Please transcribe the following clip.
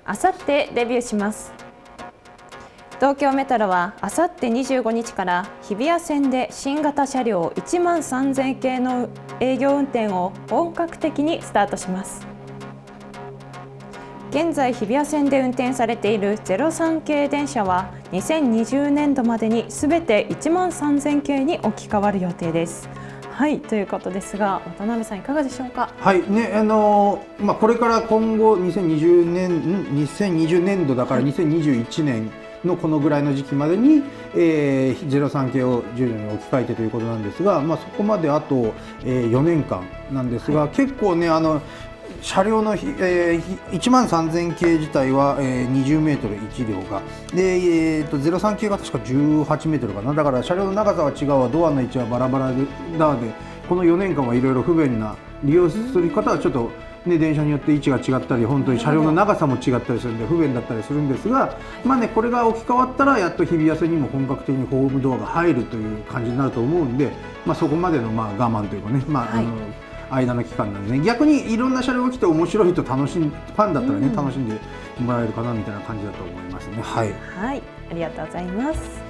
あさってデビューします。東京メトロはあさって25日から日比谷線で新型車両1万3000系の営業運転を本格的にスタートします。現在日比谷線で運転されている03系電車は2020年度までにすべて1万3000系に置き換わる予定です。はい、ということですが、渡辺さんいかがでしょうか。 はいね、これから今後2020年度だから2021年のこのぐらいの時期までに、03系を徐々に置き換えてということなんですが、そこまであと、4年間なんですが、結構ね車両の、1万3000系自体は、20メートル1両がで、03系が確か18メートルかな。だから車両の長さは違うわ、ドアの位置はバラバラだで、この4年間はいろいろ不便な利用する方はちょっとね、電車によって位置が違ったり、本当に車両の長さも違ったりするんで不便だったりするんですが、これが置き換わったらやっと日比谷線にも本格的にホームドアが入るという感じになると思うんで、そこまでの我慢というかね、間の期間なんでね、逆にいろんな車両が来て面白いとファンだったらね、楽しんでもらえるかなみたいな感じだと思いますね。はい、 はい、ありがとうございます。